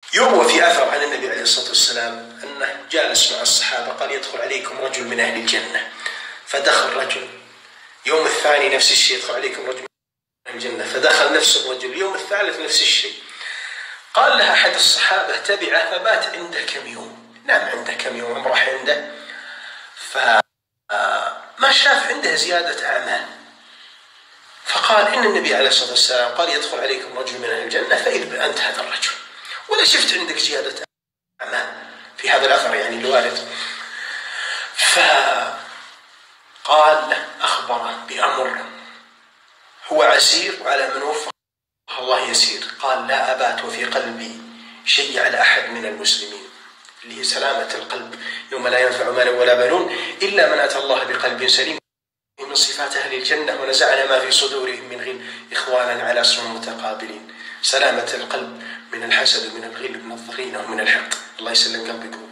يروى في أثر عن النبي عليه الصلاة والسلام أنه جالس مع الصحابة قال يدخل عليكم رجل من أهل الجنة، فدخل رجل. يوم الثاني نفس الشيء، يدخل عليكم رجل من أهل الجنة، فدخل نفس الرجل. يوم الثالث نفس الشيء. قال لها أحد الصحابة تبعه فبات عنده كم يوم، نام عنده كم يوم، راح عنده، فما شاف عنده زيادة أعمال، فقال إن النبي عليه الصلاة والسلام قال يدخل عليكم رجل من أهل الجنة فإذا أنت هذا الرجل، ولا شفت عندك زيادة أعمال في هذا الأثر يعني الوارد. فقال له أخبره بأمر هو عسير وعلى من وفق الله يسير. قال لا أبات وفي قلبي شيء على أحد من المسلمين، اللي هي سلامة القلب يوم لا ينفع مال ولا بنون إلا من أتى الله بقلب سليم، من صفات أهل الجنة ونزعنا ما في صدورهم من غل إخوانا على سرر متقابلين. سلامة القلب من الحسد ومن الغل ومن الضغينة ومن الحقد. الله يسلم قلبكم.